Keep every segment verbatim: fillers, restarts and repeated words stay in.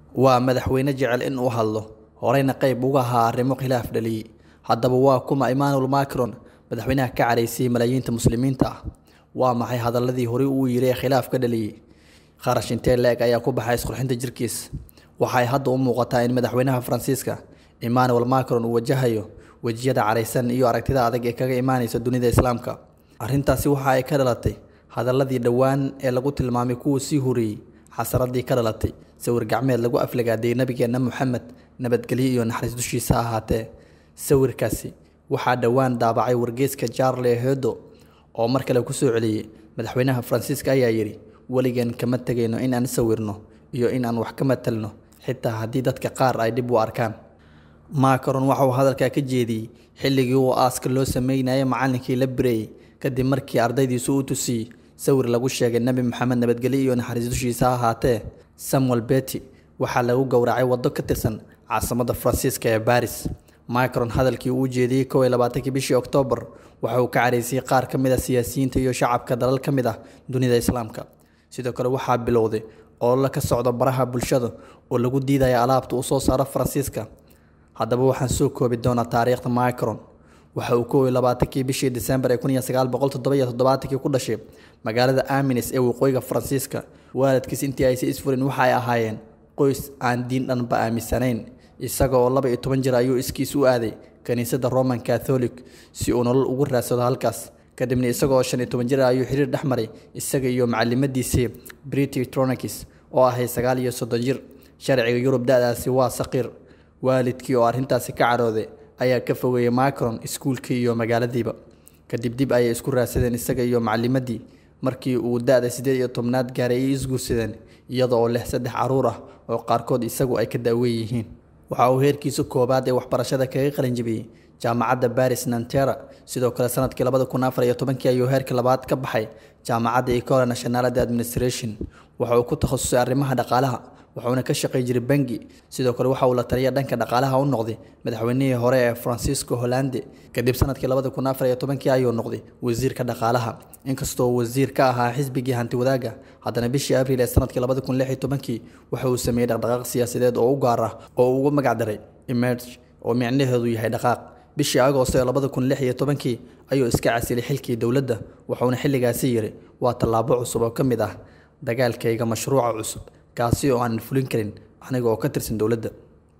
waa madaxweyne jecel in uu hadlo horeyna qayb uga ahaa arrimo khilaaf dhaliyay. Haddaba waa kuma Emmanuel Macron, madaxweynaha ka caraysay malaayiinta muslimiinta ah? Waa maxay hadaladii hore uu yiri khilaaf ka dhaliyay? Kharash intee leeg ayaa ku baxay isqurxinta jirkiisa? Waxay hadda u muuqataa in madaxweynaha Faransiiska Emmanuel Macron uu wajahayo wajiyada caraysan iyo aragtida adag ee kaga imaanaysa dunida Islaamka. Arrintaasi waxa ay ka dhalatay hadaladii dhawaan ee lagu tilmaamay kuwa si huriyay xasaradii ka dhalatay sawir gacmeed lagu aflagaaday nabigeena Muhammad nabadgelyo iyo naxariis dushiisa ahaatee. Sawirkaasi waxaa dhawaan daabacay wargeyska Charlie Hebdo oo mar kale ku soo celiyay madaxweynaha Faransiiska ayaa yiri waligan kama tagayno in aan sawirno iyo in aan wax ka matalno xitaa haddii dadka qaar ay dib u arkaan. Macron waxa uu hadalka ka jeediyay xilligii uu aaska loo sameeyay macallinkii la baray kadib markii ardaydiisu u tusiyay sawir lagu sheegay nabi Muhammad nabadgelyo iyo naxariis dushiisa ahaatee. Samuel Paty waxaa lagu gowracay wado ka tirsan caasimadda Faransiiska ee Paris. Macron hadalkii uu jeediyay kow iyo labaatankii bishii Oktoobar waxa uu ka caraysay qaar ka mid ah siyaasiyiinta iyo shacabka dalal ka mid ah dunida Islaamka. Sidoo kale waxaa bilowday oo la ka socdo baraha bulshada oo lagu diiday alaabta uu soo saaro Faransiiska. Haddaba waxaan soo koobi doonaa taariikhda Macron. Waxa uu kow iyo labaatankii bishii December ee kun iyo sagaal boqol toddoba iyo toddobaatan ku dhashay magaalada Amiens ee waqooyiga Faransiiska. Waalidkiis intii ay is furin waxa ay ahaayeen qoys aan diin dhanba aaminsanayn. Isaga oo laba iyo toban jir ayuu iskiis u aaday kaniisadda Roman Catholic si uu nolol ugu raadsado halkaas. Kadibna isaga oo shan iyo toban jir ayuu xiriir dhexmaray isaga iyo macallimadiisii Brigitte Tronchet oo ahay sagaal iyo soddon jir. Sharciga Yurub da'daasi waa saqiir. Waalidkii oo arrintaasi ka carooday ayaa ka fogeeyay Macron iskuulkii iyo magaaladiiba. Kadib dib ayay isku raadsadeen isaga iyo macallimadii markii uu da'da siddeed iyo tobnaad gaaray ay isguursadeen iyada oo leh saddex caruur ah oo qaarkood isagu ay ka daaweyn yihiin. Waxa uu heerkiisa koobaad ee waxbarashada kaga qalin jabiyay jaamacadda Paris Nanterre. Sidoo kale sanadkii laba kun iyo afar iyo toban ayuu heerka labaad ka baxay jaamacadda École Nationale d'Administration. Waxa uu ku takhasusay arrimaha dhaqaalaha wuxuuna ka shaqeeyay jiray bangi. Sidoo kale waxa uu la taliya dhanka dhaqaalaha u noqday madaxweynihii hore ee Francisco Hollande. Kadib sanadkii laba kun iyo afar iyo toban ayuu noqday wasiirka dhaqaalaha. Inkastoo wasiir ka ahaa xisbigii hanti wadaaga, haddana bishii Abriil ee sanadkii laba kun iyo lix iyo toban waxa uu sameeyay dhaqdhaqaaq siyaasadeed oo u gaar ah oo uu ugu magac daray Emerge oo micnaheedu yahay dhaqaaq. bishii Agoosto ee laba kun iyo lix iyo toban ayuu iska casilay xilkii dawladda wuxuuna xilligaasi yiri waa tallaabo cusub oo ka mid ah dagaalkayga mashruuca cusub kaasi oo aan fulin karin aniga oo ka tirsan dawladda.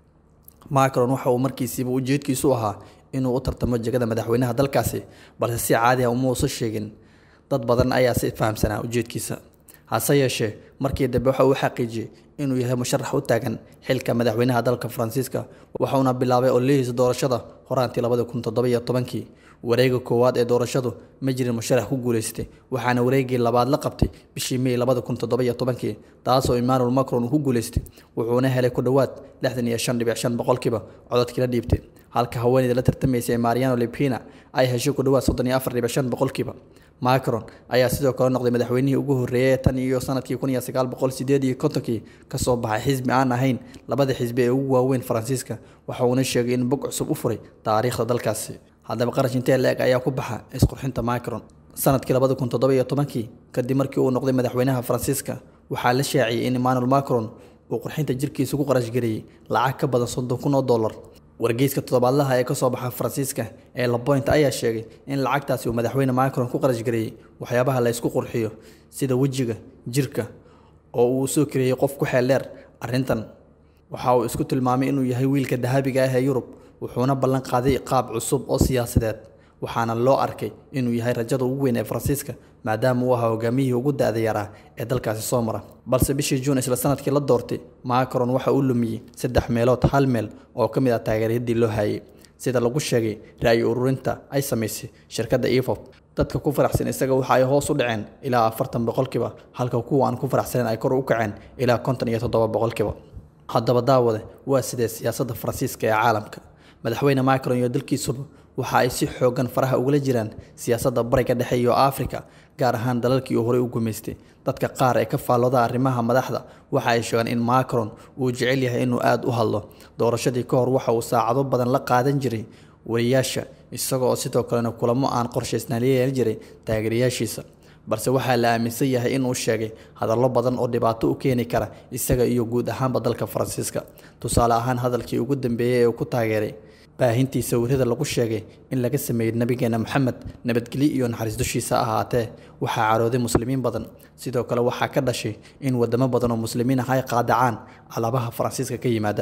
Macron waxa uu markiisiiba ujeedkiisu ahaa inuu u tartamo jagada madaxweynaha dalkaasi balse si caadi ah uma uusan sheegin. Dad badan ayaa si fahamsanaa ujeedkiisa. Hase yeeshee markii dambe waxa uu xaqiijiyay inuu yahay musharax u taagan xilka madaxweynaha dalka Faransiiska waxaana bilaabay ololihiisa doorashada horaantii laba kun iyo toddoba iyo toban. Wareegga koowaad ee doorashadu ma jirin musharax ku guuleystay waxaana wareeggii labaad la qabtay bishii May laba kun iyo toddoba iyo toban taasoo Emmanuel Macron uu ku guuleystay wuxuuna helay ku dhawaad lixdan iyo shan dhibic shan boqolkiiba codadkii la dhiibtay halka haweeneyda la tartamaysay Marine Le Pen ay heshay ku dhawaad soddon iyo afar dhibic shan boqolkiiba. Macron ayaa sidoo kale noqday madaxweynihii ugu horeeyay tan iyo sanadkii kun iyo sagaal boqol siddeed iyo konton ka soo baxay xisbi aan ahayn labada xisbi ee ugu waaweyn Faransiiska. Waxa uu sheegay in bog cusub u furay taariikhda dalkaasi. Haddaba qarash intee leeg ayaa ku baxa isqurxinta Macron? Sanadkii laba kun iyo toddoba iyo toban kadib markii uu noqday madaxweynaha Faransiiska waxaa la shaaciyay in Emmanuel Macron uu qurxinta jirkiisa ku qarash gareeyay lacag ka badan soddon kun oo dollar. Wargeyska toddobaadlaha ee ka soo baxa Faransiiska ee Le Point ayaa sheegay in lacagtaasi uu madaxweyne Macron ku qarash gareeyay waxyaabaha la isku qurxiyo sida wajiga, jirka oo uu soo kireeyay qof ku xeel dheer arrintan. Waxa uu isku tilmaamay inuu yahay wiilka dahabiga ah ee Yurub wuxuuna ballan qaaday qaab cusub oo siyaasadeed waxaana loo arkay inuu yahay rajada ugu weyn ee Faransiiska maadaama uu ahaa hogaamiyihii ugu da'da yaraa ee dalkaasi soo mara. Balse bishii June isla sanadkii la doortay Macron waxa uu lumiyay saddex meelood hal meel oo ka mid ah taageeradii loo hayay sida lagu sheegay ra'yi ururinta ay sameysay shirkadda I F O P. dadka ku faraxsan isaga waxa ay hoos u dhaceen ilaa afartan boqolkiiba halka kuwa aan ku faraxsan ay kor u kaceen ilaa konton iyo toddoba boqolkiiba. haddaba daawade waa sidee siyaasadda Faransiiska ee caalamka. madaxweyne Macron iyo dalkiisuba waxa ay si xoogan faraha uga jiraan siyaasadda bariga dhexe iyo Afrika gaar ahaan dalalkii uu hore u gumeystay. dadka qaar ee ka faalooda arrimaha madaxda waxa ay sheegaan in Macron uu jecel yahay inuu aad u hadlo. doorashadii ka hor waxa uu saacado badan la qaadan jiray wariyaasha isagoo sidoo kalena kulamo aan qorshaysnayn jiray taageerayaashiisa. balse waxaa la aaminsan yahay inuu sheegay hadallo badan oo dhibaato u keeni kara isaga iyo guud ahaanba dalka Faransiiska. Tusaale ahaan hadalkii ugu dambeeyay ee uu ku taageeray baahintii sawirada lagu sheegay in laga sameeyay nabigeena Maxamed nabadgelyo iyo naxariis dushiisa ahaatee waxaa carooday muslimiin badan. Sidoo kale waxaa ka dhashay in wadamo badan oo muslimiin ah ay qaadacaan alaabaha Faransiiska ka yimaada.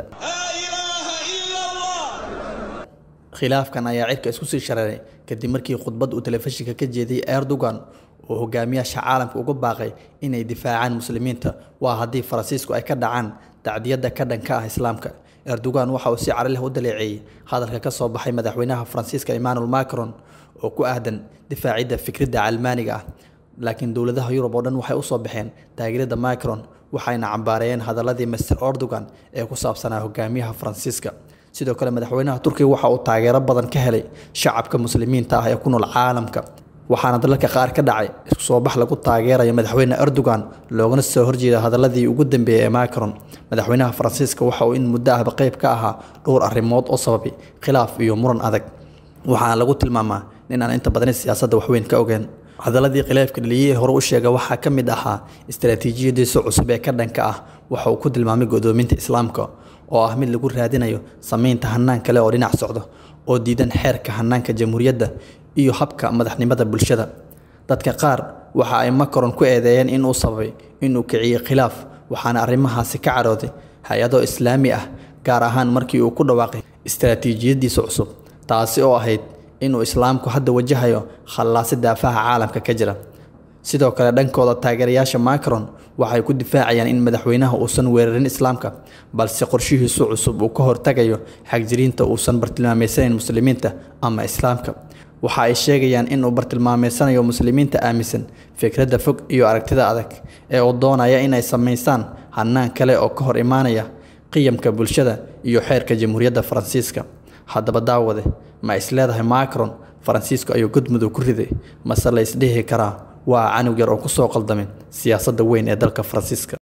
khilaafkan ayaa cirka isku sii shareeray kadib markii khudbad uu telefishinka ka jeediyay Erdogan oo hogaamiyaasha caalamka uga baaqay inay difaacaan muslimiinta waa haddii Faransiisku ay ka dhacaan tacdiyada ka dhanka ah Islaamka. Erdogan waxa uu si cari leh u daleecay hadalka ka soo baxay madaxweynaha Faransiiska Emmanuel Macron oo ku aadan difaacidda fikradda Almaaniga ah. Laakiin dowladaha Yurub oo dhan waxay u soo baxeen taageerada Macron waxayna cambaarayeen hadaladii Mister Erdogan ee ku saabsanaa hogaamiyaha Faransiiska. sidoo kale madaxweynaha Turkiga waxa uu taageero badan ka helay shacabka muslimiinta ah ee ku nool caalamka waxaana dalalka qaar ka dhacay isku soo bax lagu taageerayo madaxweyne Erdogan loogana soo horjeedo hadaladii ugu dambeeyay ee Macron. Madaxweynaha Faransiiska waxa uu in muddo ah qayb ka ahaa dhowr arrimood oo sababay khilaaf iyo muran adag waxaana lagu tilmaamaa in aan inta badan siyaasadda wax weyn ka ogeyn. hadaladii khilaafka dhaliyay hore u sheegay waxa ka mid ahaa istiraatiijiyadiisa cusub ee ka dhanka ah waxa uu ku tilmaamay godoominta Islaamka oo ah mid lagu raadinayo sameynta hanaan kale oo dhinac socdo oo diidan xeerka hanaanka jamhuuriyadda iyo habka madaxnimada bulshada. dadka qaar waxa ay Macron ku eedeeyeen in uu sababay inuu kiciyo khilaaf waxaana arrimahaasi ka carooday hay'ado islaami ah gaar ahaan markii uu ku dhawaaqay istiraatiijiyadiisa cusub taasi oo ahayd inuu Islaamku hadda wajahayo khalaasada daafaha caalamka ka jira. sidoo kale dhankooda taageerayaasha Macron waxay ku difaacayaan in madaxweynaha uusan weerarin Islaamka balse qorshihiisu cusub uu ka hortagayo xagjiriinta uusan bartilmaameysanayn muslimiinta ama Islaamka. waxa ay sheegayaan in uu bartilmaameysanayo muslimiinta aaminsan fikradda fog iyo aragtida adag ee uu doonaya inay sameystaan hanaan kale oo ka hor imaanaya qiyamka bulshada iyo xeerka jamhuuriyadda Faransiiska. haddaba daawade ma isleedahay Macron Faransiiska ayuu gudmadu ku riday mase la isdhihi karaa waa canug yar oo ku soo qaldamay siyaasadda weyn ee dalka Faransiiska.